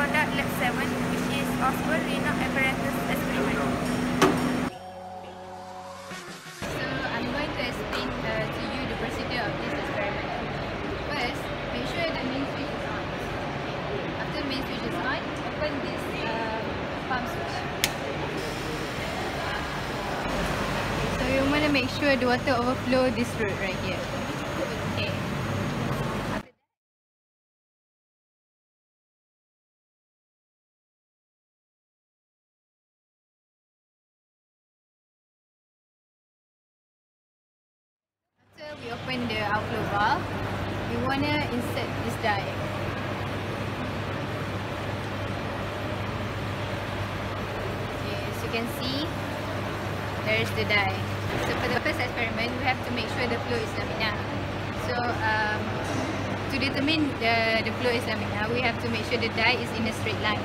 product lab 7, which is Osborne Renal Apparatus Experiment. So I'm going to explain to you the procedure of this experiment. First, make sure the main switch is on. After the main switch is on, open this pump switch. So you want to make sure the water overflow this route right here. Okay. After we open the outflow valve, we want to insert this dye. Okay, as you can see, there's the dye. So for the first experiment, we have to make sure the flow is laminar. So to determine the flow is laminar, we have to make sure the dye is in a straight line.